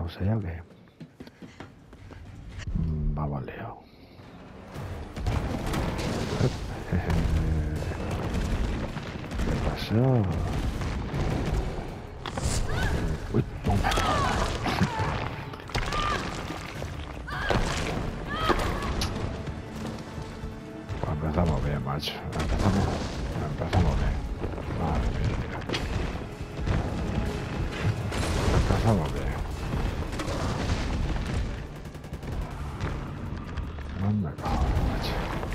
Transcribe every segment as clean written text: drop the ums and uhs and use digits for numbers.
pausa ya o qué? Vamos al lío. ¿Qué pasó? Uy, bomba. Pues empezamos bien, macho. Empezamos bien. Madre mía. Empezamos bien. No me cago, macho.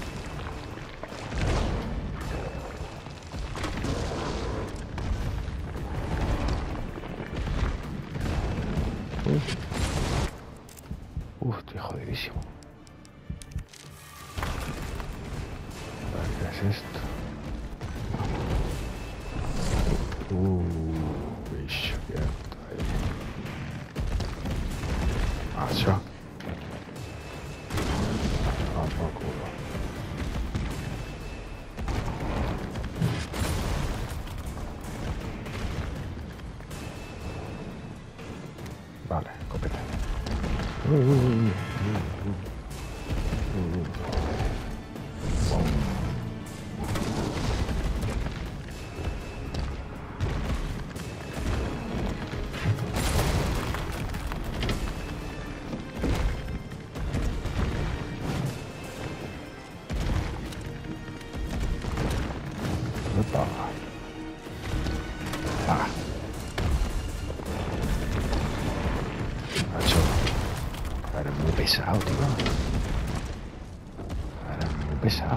Estoy jodidísimo. ¿Qué es esto? Bicho, que está ahí. Macho. Por culo. Vale, copete. Opa. Ah. Macho. Eres muy pesado, tío. Eres muy pesado.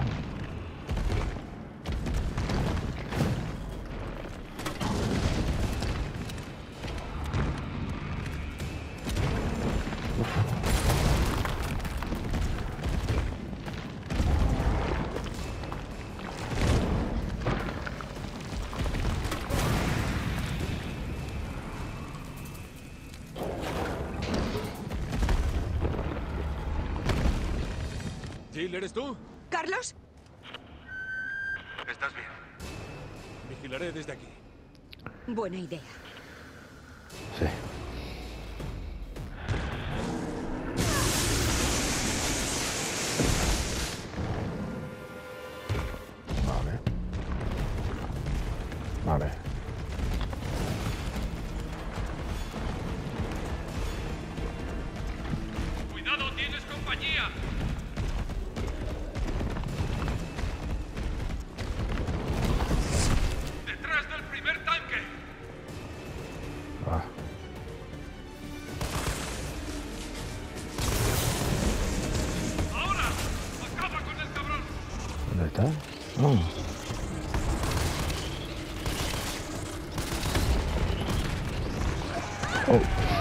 ¿Jill, eres tú? ¿Carlos? ¿Estás bien? Vigilaré desde aquí. Buena idea. Sí. Vale. Vale. ¡Cuidado, tienes compañía! ¡Detrás del primer tanque! Ah. ¡Ahora! ¡Acaba con el cabrón! ¿Dónde está? Oh. Oh.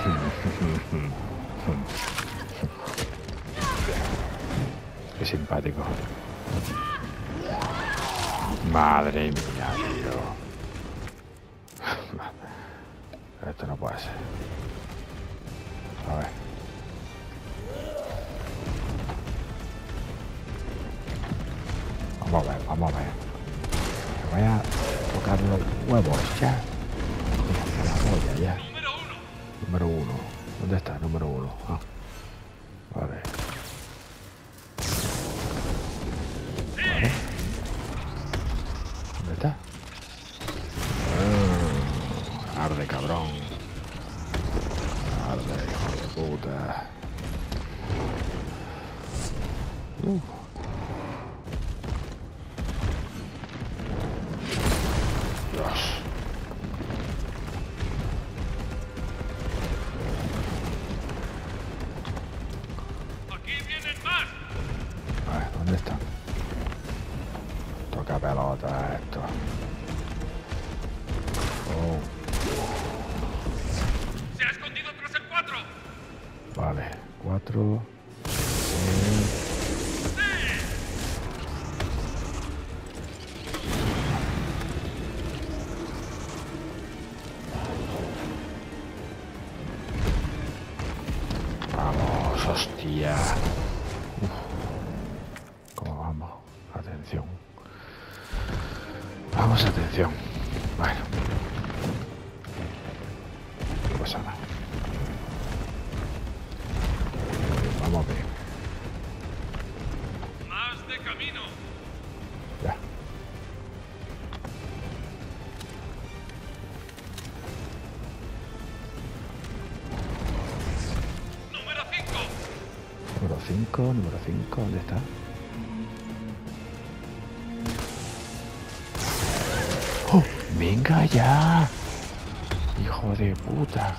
Qué simpático. Madre mía, tío. Esto no puede ser. A ver. Vamos a ver, vamos a ver. Me voy a tocar los huevos ya. Mira, la polla ya. Número uno. ¿Dónde está? Número uno. Ah. Vale. Vale. ¿Dónde está? Arde, cabrón. Arde, hijo de puta. Dios. ¡Aquí vienen más! A ver, ¿dónde está? Toca pelota esto. Oh, ¡Se ha escondido tras el 4! vale. 4. Vamos, hostia. Uf. ¿Cómo vamos? Atención. Vamos, atención. Bueno. No pasa nada. Vamos bien. Más de camino. Ya. Número 5. Número 5, ¿dónde está? ¡Oh! ¡Venga ya! ¡Hijo de puta!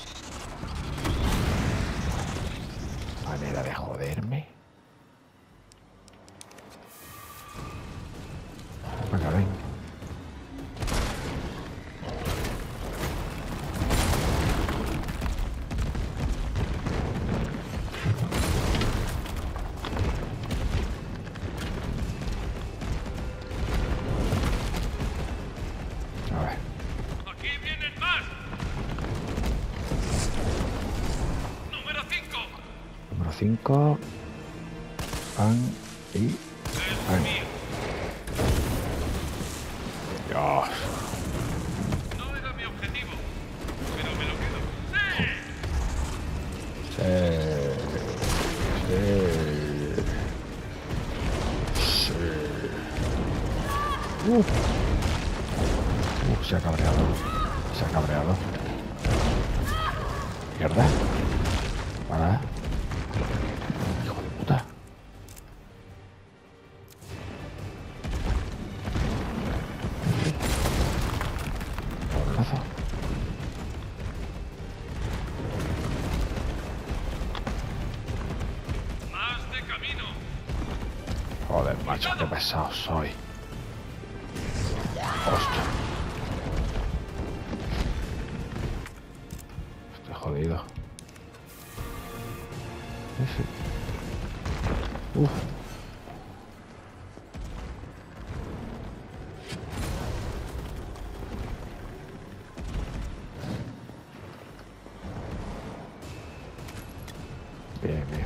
Manera de joderme. Venga, ven. A ver. Aquí vienen más. Número 5. Número 5. Pan y... Es pan. mío. Dios. No era mi objetivo, pero me lo quedo. ¡Sí! Se ha cabreado. Se ha cabreado. Mierda. Para. Hijo de puta. Cabronazo. Más de camino. Joder, macho, qué pesado soy. Hostia. Estoy jodido. Uf. Bien, bien.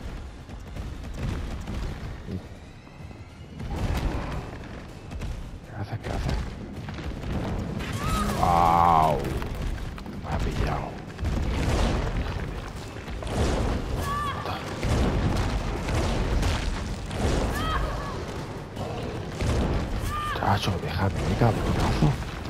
¿Qué haces? ¿Qué haces? ¡Wow! Me ha pillado. Puta. Chacho, déjame, cabronazo.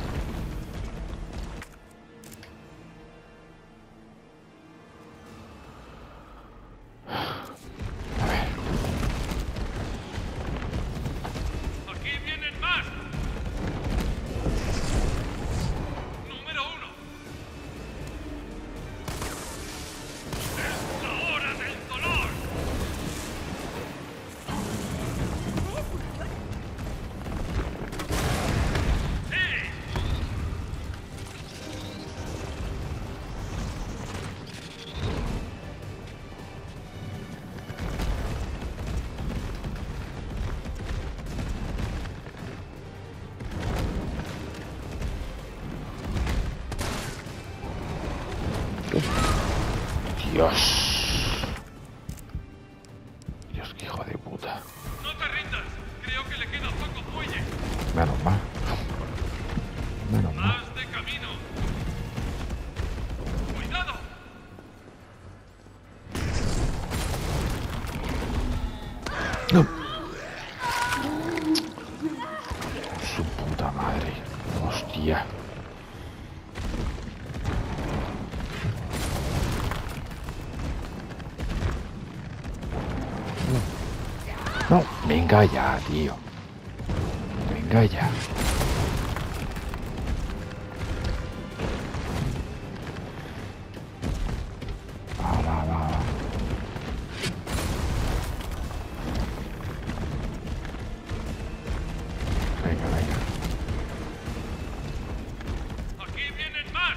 Aquí vienen más. Número 1. Es la hora del dolor. ¡Sí! Dios. Dios, qué hijo de puta. No te rindas. Creo que le queda poco fuelle. Menos mal. Menos mal. Más de camino. ¡Cuidado! No. Su puta madre. Hostia. No, venga ya, tío. Venga ya. Va. Venga. Aquí vienen más.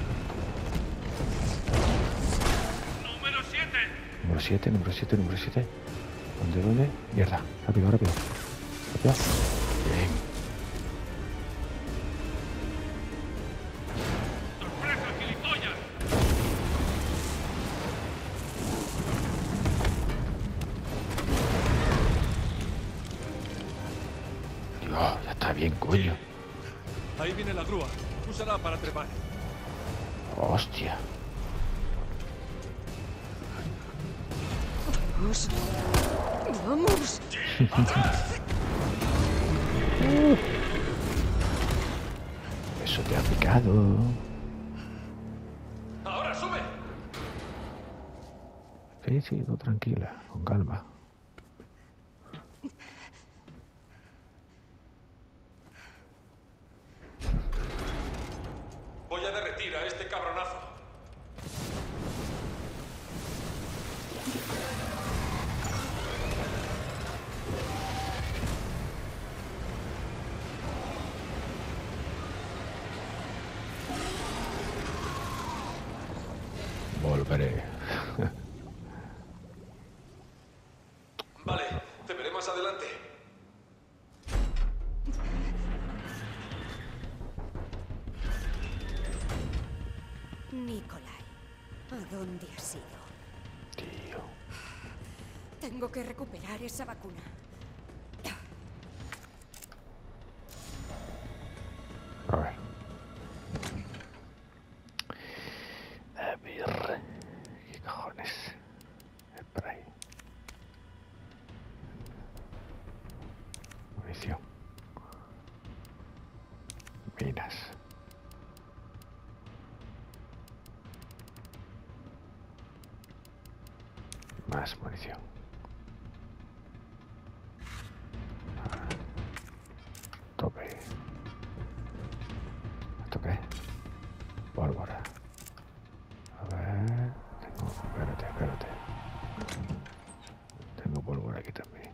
Número 7. Número 7. ¿Dónde? Mierda. Rápido. Bien. ¡Sorpresa, gilipollas! Dios, ya está bien, coño. Ahí viene la grúa. Úsala para trepar. Hostia. Vamos. Vamos. Eso te ha picado. ¡Ahora sube! Sí, sí, tú tranquila, con calma. Voy a derretir a este cabronazo. Volveré. Vale, te veré más adelante. Nikolai, ¿a dónde has ido? Tío. Tengo que recuperar esa vacuna. A ver. A ver. ¿Qué cojones? Espera ahí. Munición. Minas. Más munición. Tope. ¿Esto qué? Pólvora. A ver. Espérate. Tengo pólvora aquí también.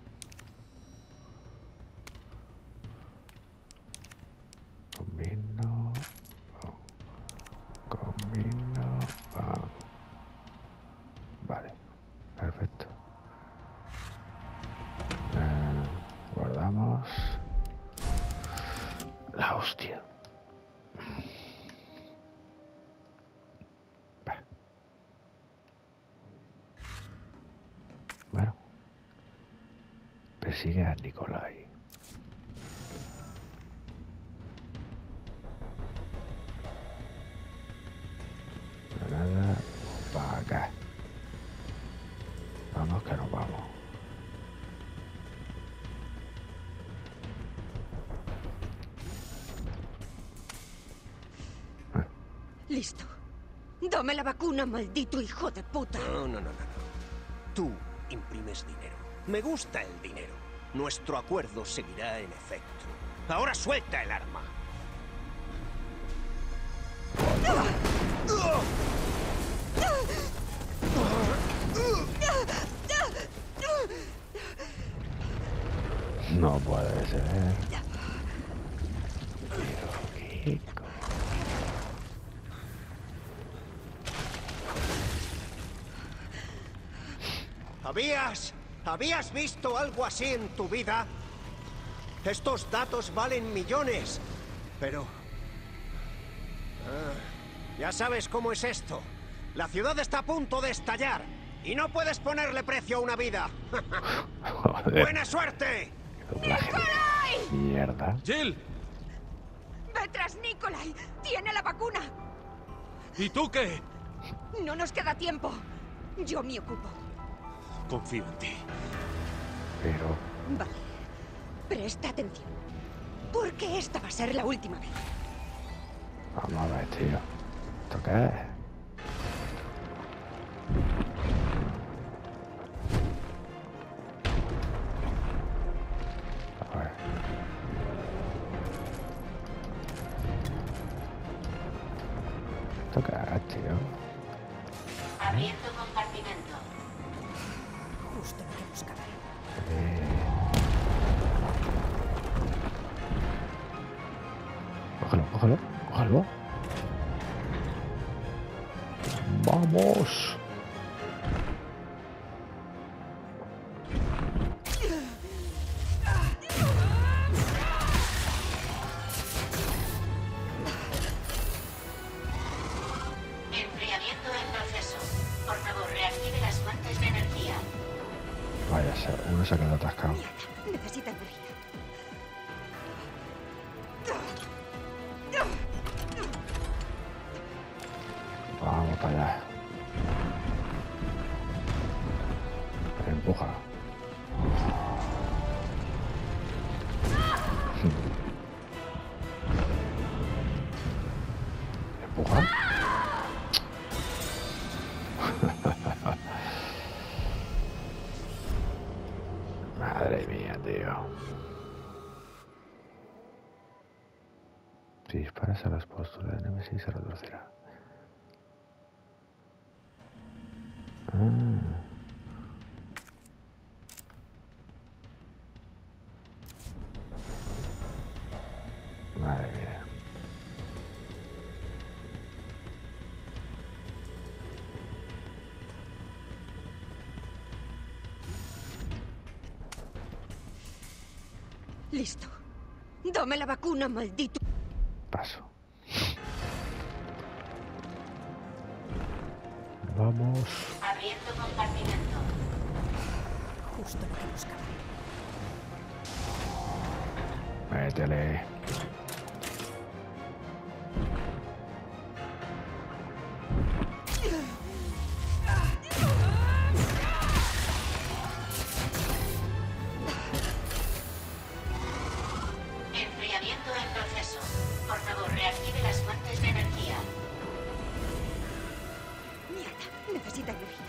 Combino. Combino. Vale. Perfecto. Guardamos. La hostia. Bah. Bueno. Persigue a Nikolai. Nada. Para acá. Vamos que nos vamos. Listo. Dame la vacuna, maldito hijo de puta. No. Tú imprimes dinero. Me gusta el dinero. Nuestro acuerdo seguirá en efecto. Ahora suelta el arma. No puede ser. Pero qué ¿Habías visto algo así en tu vida? Estos datos valen millones, pero... ya sabes cómo es esto. La ciudad está a punto de estallar y no puedes ponerle precio a una vida. Joder. ¡Buena suerte! ¡Nikolai! Mierda. ¡Jill! ¡Ve tras Nikolai! ¡Tiene la vacuna! ¿Y tú qué? No nos queda tiempo. Yo me ocupo. Confío en ti. Pero... Vale. Presta atención. Porque esta va a ser la última vez. Vamos a ver, tío. ¿Esto qué es? A ver. ¿Esto qué es, tío? Abriendo compartimento. Justo lo que buscaba. Cógelo. ¡Vamos! Enfriamiento en proceso. Por favor, reactive las fuentes de energía. Vaya, uno se ha quedado atascado. Mierda, necesita energía. Vamos para allá. Empuja. Empuja. Madre mía, tío. Si disparas a las posturas de Nemesis se reducirá. Madre mía. Listo. Dame la vacuna, maldito. Paso. Vamos. Abriendo compartimento. Justo lo que buscaba. Métele. Enfriamiento en proceso. Por favor, reactive las fuentes de energía. Mierda, necesita energía.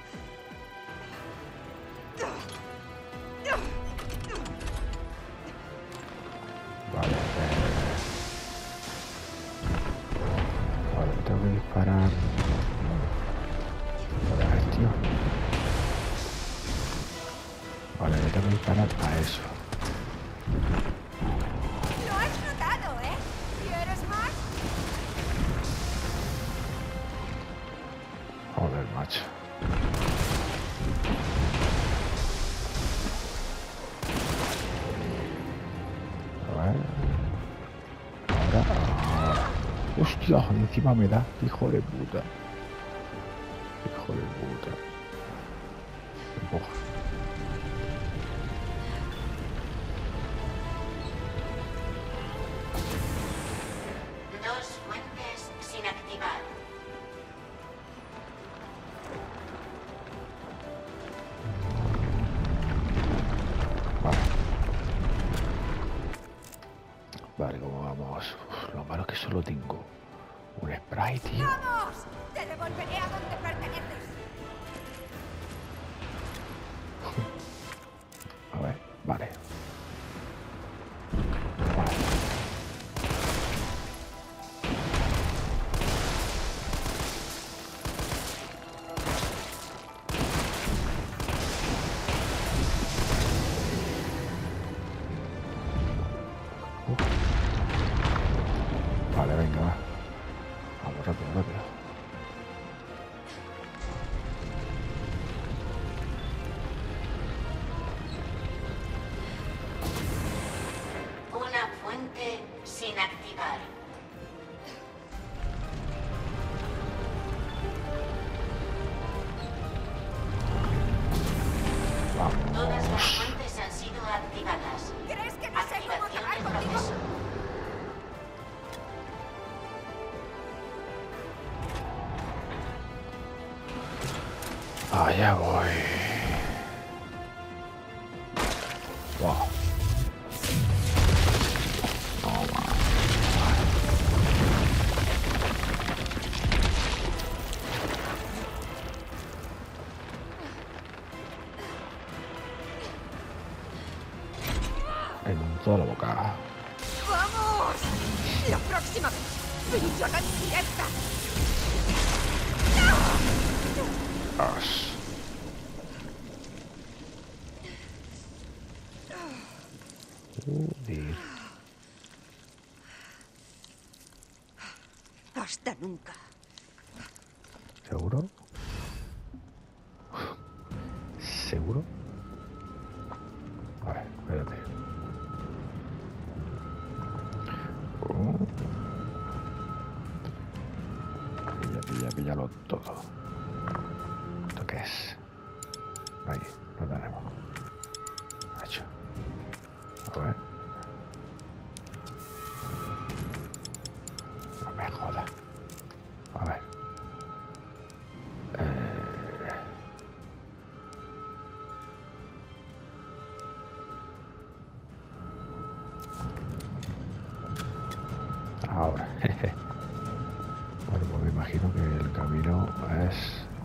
Vale. Vale, tengo que disparar. Joder, tío. Vale, le tengo que disparar a eso. Lo has notado, ¿eh? ¿Quieres más? Joder, macho. A ver. Ahora. Hostia, encima me da. Hijo de puta. Hijo de puta. Empuja. Dos fuentes sin activar. Vale. Vale, ¿cómo vamos? Uf, lo malo es que solo tengo un spray, tío. ¡Vamos! Te devolveré a donde perteneces. A ver, vale. Vale. Vale, venga, va. Vamos rápido, rápido. Una fuente sin activar. Todas las Vamos. fuentes han sido activadas. ¿Crees que no sé cómo Activación acabar en contigo? proceso. Allá voy. Wow. Toma. En toda la boca. ¡Vamos! La próxima vez. ¡Brillona directa! As. Joder. Hasta nunca. ¿Seguro? ¿Seguro? A ver, espérate. Píllalo todo. ¿Esto qué es? Ahí, lo tenemos. Hecho. A ver. No me jodas. A ver.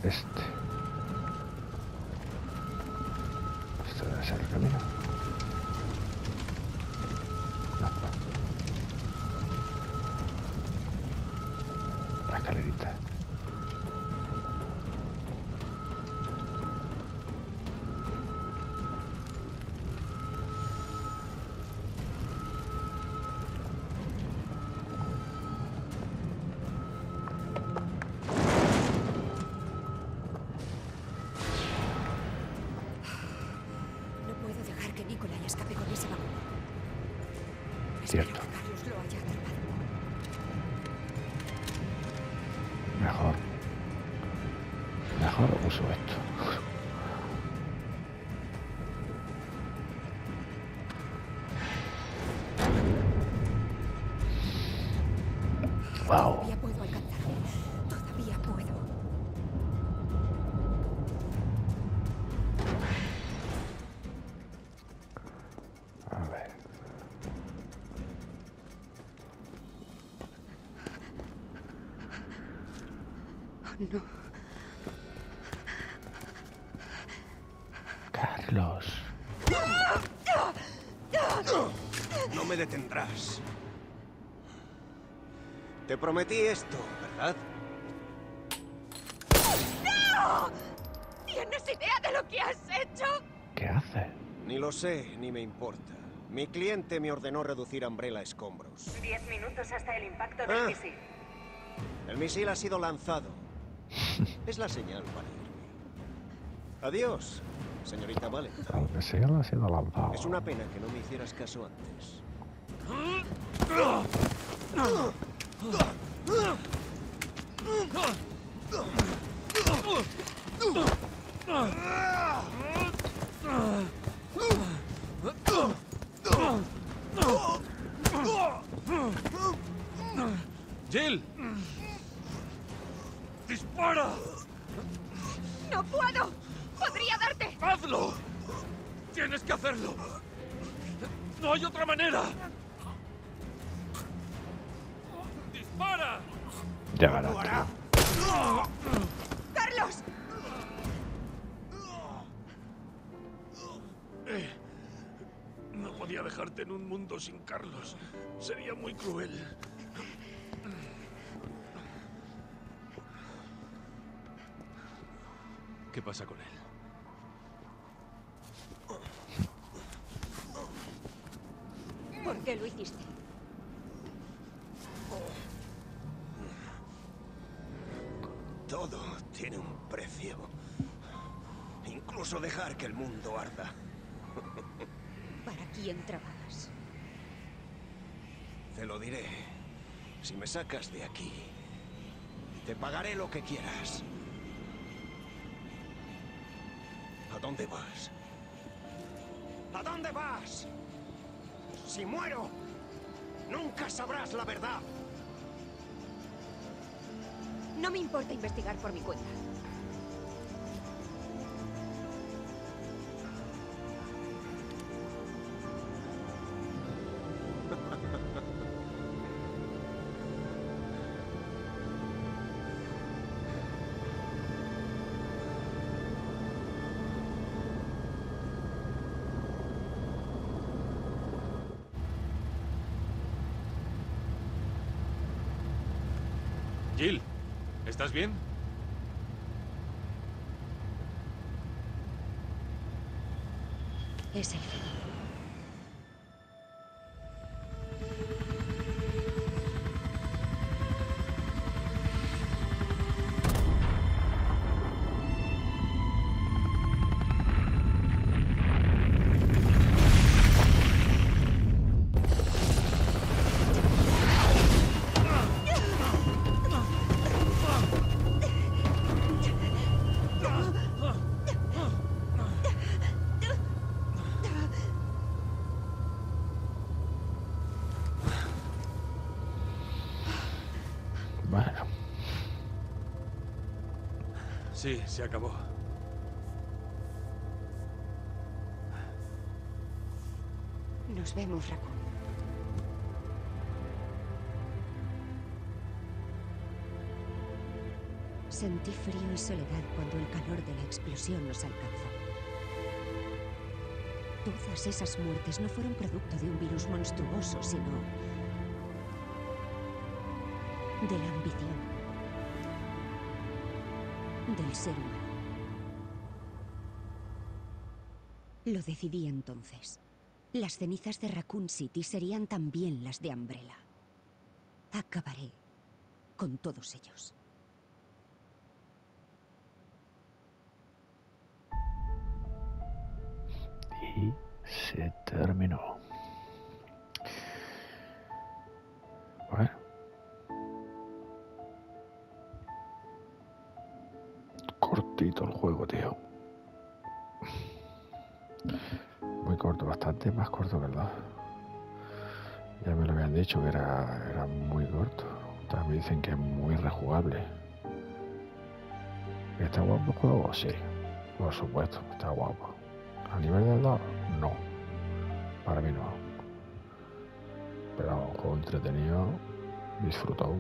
Este debe ser el camino. No. La escalerita. No puedo dejar que Nikolai escape con ese vagón. Cierto. Espero que Carlos lo haya atrapado. Mejor uso esto. Wow. Todavía puedo alcanzarlo. Todavía puedo. A ver. No. Carlos. No me detendrás. Te prometí esto, ¿verdad? ¡No! ¿Tienes idea de lo que has hecho? ¿Qué hace? Ni lo sé, ni me importa. Mi cliente me ordenó reducir Umbrella a escombros. 10 minutos hasta el impacto del Ah. misil. El misil ha sido lanzado. Es la señal para irme. Adiós, señorita Valentine. Aunque sea, lo ha sido lanzado. Es una pena que no me hicieras caso antes. ¡Jill! ¡Dispara! ¡No puedo! ¡Podría darte! ¡Hazlo! ¡Tienes que hacerlo! ¡No hay otra manera! ¡Dispara! Ya verás. ¡Carlos! No podía dejarte en un mundo sin Carlos. Sería muy cruel. ¿Qué pasa con él? ¿Por qué lo hiciste? Todo tiene un precio. Incluso dejar que el mundo arda. ¿Para quién trabajas? Te lo diré. Si me sacas de aquí, te pagaré lo que quieras. ¿A dónde vas? ¿A dónde vas? Si muero, nunca sabrás la verdad. No me importa investigar por mi cuenta. Jill, ¿estás bien? Es él. Bueno, Sí, se acabó. Nos vemos, Raccoon. Sentí frío y soledad cuando el calor de la explosión nos alcanzó. Todas esas muertes no fueron producto de un virus monstruoso, sino de la ambición del ser humano. Lo decidí entonces. Las cenizas de Raccoon City serían también las de Umbrella. Acabaré con todos ellos. Y se terminó. Bueno. Cortito el juego, tío. Muy corto, bastante más corto que el 2. Ya me lo habían dicho que era muy corto. También dicen que es muy rejugable. ¿Está guapo el juego? Sí, por supuesto, está guapo. A nivel del 2, no. Para mí no. Pero un juego entretenido, disfrutado.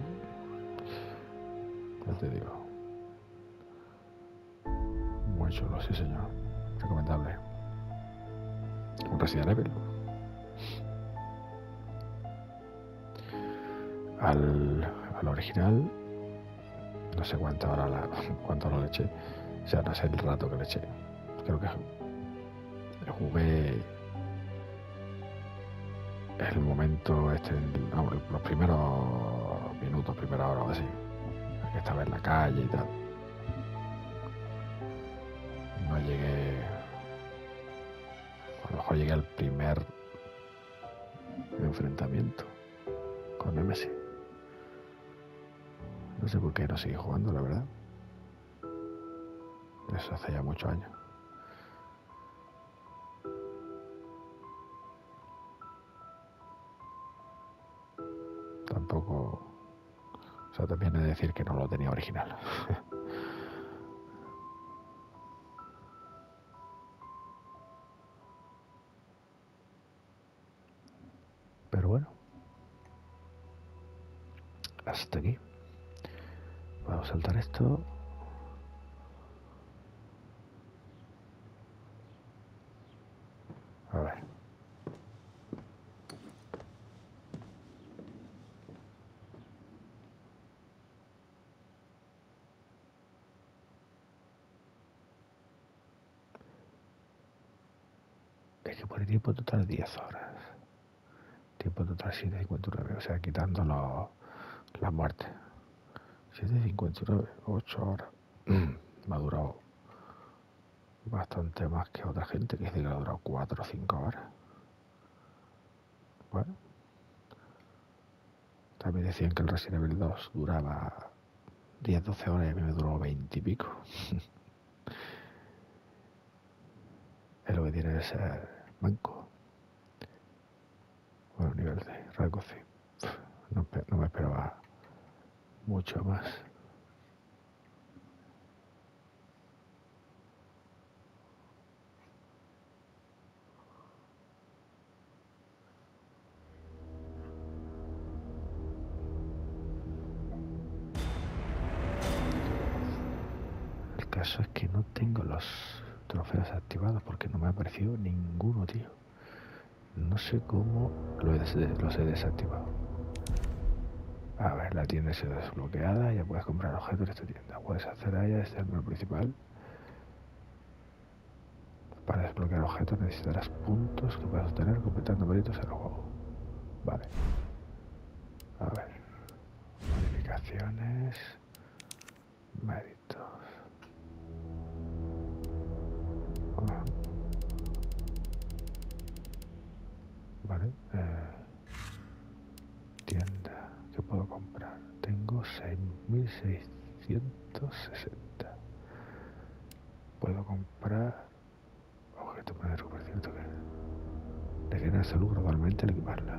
Ya te digo. Muy chulo, sí señor. Recomendable. Un Resident Evil. Al original, no sé cuánto hora le eché. O sea, no sé el rato que le eché. Creo que jugué el momento los primeros minutos, primera hora o así, que estaba en la calle y tal. No llegué, a lo mejor llegué al primer enfrentamiento con Nemesis. No sé por qué no seguí jugando, la verdad. Eso hace ya muchos años. Tampoco... O sea, también he de decir que no lo tenía original. Pero bueno. Hasta aquí. Vamos a saltar esto. A ver. Es que pone tiempo total 10 horas. Tiempo total 7:59. O sea, quitando la muerte. 7:59, 8 horas. Me ha durado bastante más que otra gente que dice que ha durado 4 o 5 horas. Bueno. También decían que el Resident Evil 2 duraba 10-12 horas y a mí me duró 20 y pico. Es lo que tiene que ser manco. Bueno, nivel de Raccoon City. No me esperaba mucho más. El caso es que no tengo los trofeos activados porque no me ha aparecido ninguno, tío. No sé cómo los he desactivado. A ver, la tienda se desbloqueada, ya puedes comprar objetos en esta tienda. Puedes acceder a ella desde el menú principal. Para desbloquear objetos necesitarás puntos que puedas obtener completando méritos en el juego. Vale. A ver. Modificaciones. Méritos. Vale. Tienda. ¿Qué puedo comprar? Tengo 6.660. Puedo comprar objeto para recuperación de genera salud gradualmente al equiparla.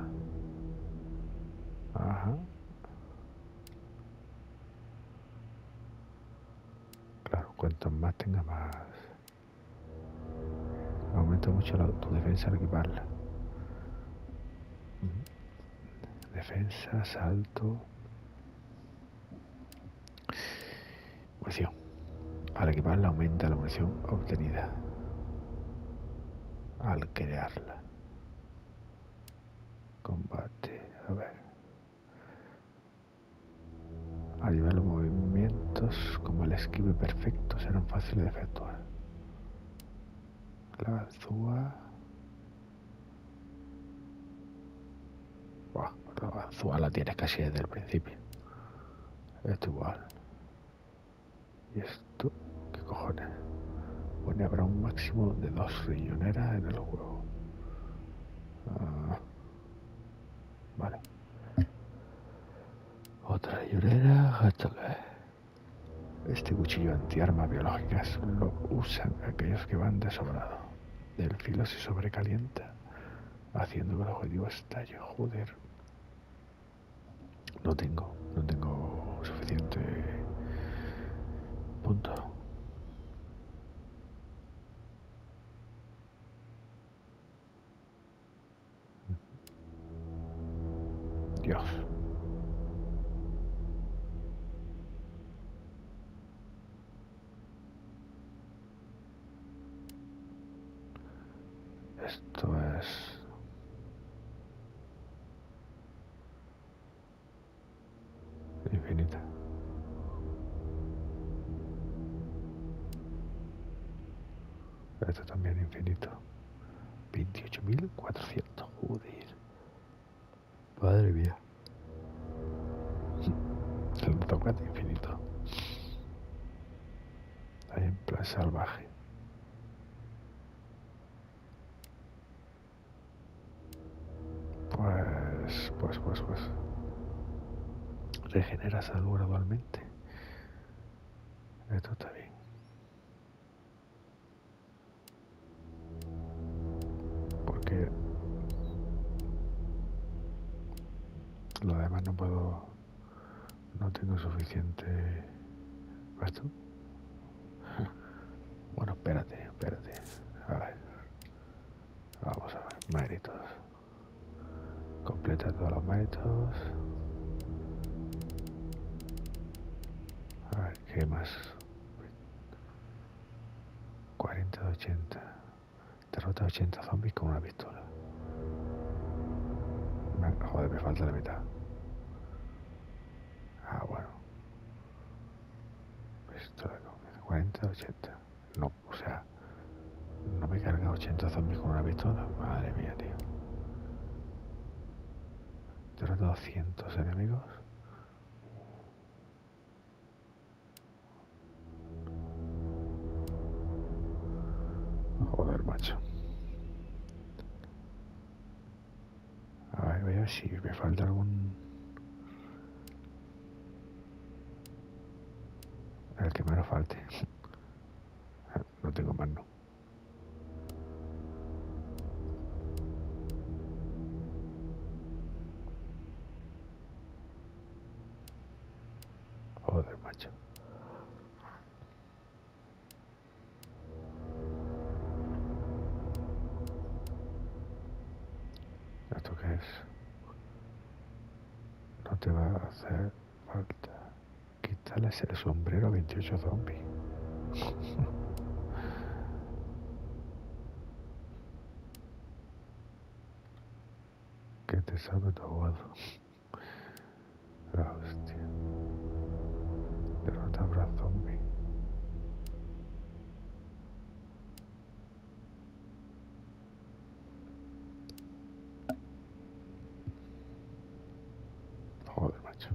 Ajá. Claro, cuanto más tenga más. Aumenta mucho tu defensa al equiparla. Defensa, salto. munición. Al equiparla aumenta la munición obtenida al crearla. Combate, a ver. Al llevar los movimientos como el esquive perfecto serán fáciles de efectuar. La ganzúa. Buah, la ganzúa la tienes casi desde el principio. Esto igual. ¿Y esto? ¿Qué cojones? Pone habrá un máximo de 2 riñoneras en el juego. Vale. Otra riñonera. Hasta que... Este cuchillo antiarmas biológicas lo usan aquellos que van de sobrado. El filo se sobrecalienta, haciendo que el objetivo estalle. Joder. No tengo suficiente punto. Dios. Esto es... infinita. Esto también infinito. 28.400. Joder. Madre mía. El tocate infinito. Ahí en plan salvaje. Pues. Regenera salud gradualmente. Esto está bien. Porque lo demás no puedo. No tengo suficiente. ¿Esto? Bueno, espérate. A ver. Vamos a ver. Méritos. Completa todos los méritos. A ver, ¿qué más? 40 de 80. Derrota 80 zombies con una pistola. Joder, me falta la mitad. Bueno. Pistola con 40 de 80. No, o sea, no me carga 80 zombies con una pistola. Madre mía, tío. Derrota 200 enemigos. Joder, macho. A ver, voy a ver si me falta algún... El que menos falte. No tengo más, no. Joder, macho. ¿Esto qué es? No te va a hacer falta. Quítales el sombrero a 28 zombies. Que te sabe tu aguado. La hostia. Derrota habrá zombie. Joder, macho.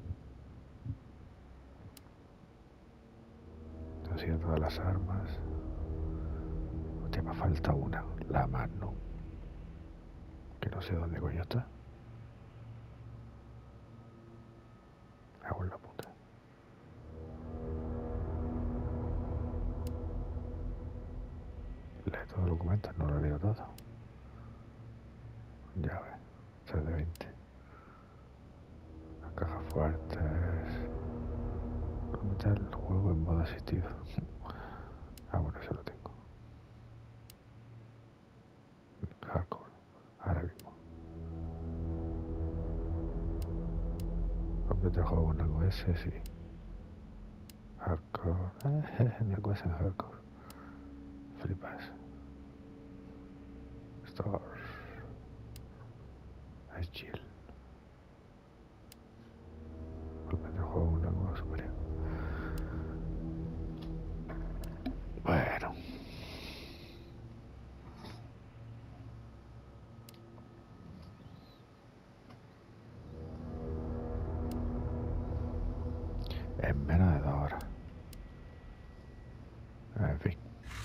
Te han sido todas las armas. Hostia, me falta una. La Magnum. Que no sé dónde coño está. Me hago en la puta. Lee todos los documentos, no lo leo todo. Ya ves, 3 de 20. Las cajas fuertes. Comentar el juego en modo asistido. Bueno, eso lo tengo. Hardcore. Ahora mismo. Completa el juego con algo ese, sí. Hardcore. hardcore. Me cuesta en hardcore. Flipas. Stores. Es chill. Porque el juego un rango superior. Bueno. En menos de 2 horas. En fin.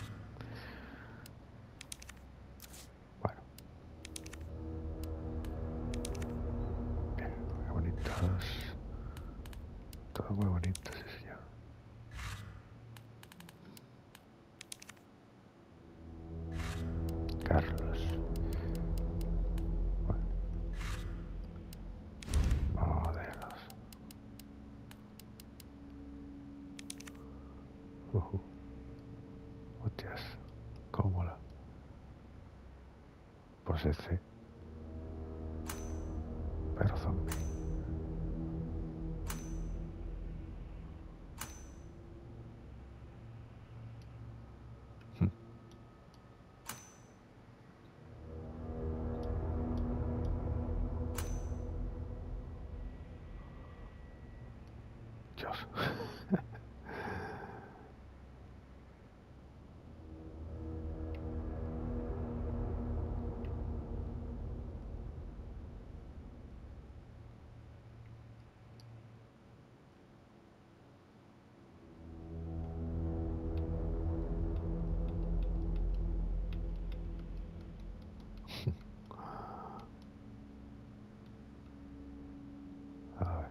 Bueno. Bien, muy bonitos. Todo muy bonito, sí señor. Carlos. Bueno. Modelos. Hostias, cómo mola. Pues ese. Pero zombie. Dios. A ver.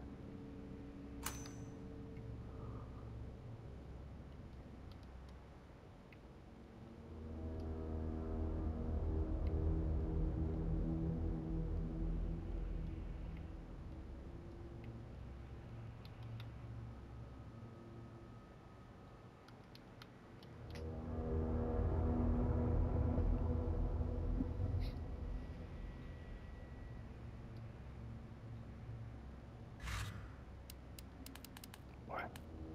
Bueno.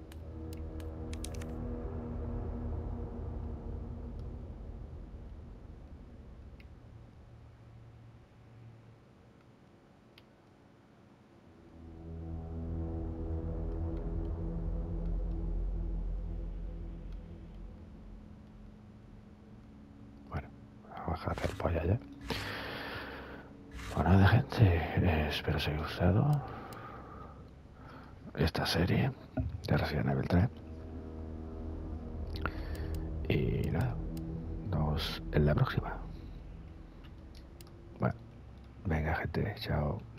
Bueno, vamos a hacer polla ya. Bueno, nada, gente, espero os haya gustado esta serie de Resident Evil 3. Y nada, nos vemos en la próxima. Bueno, venga, gente, chao.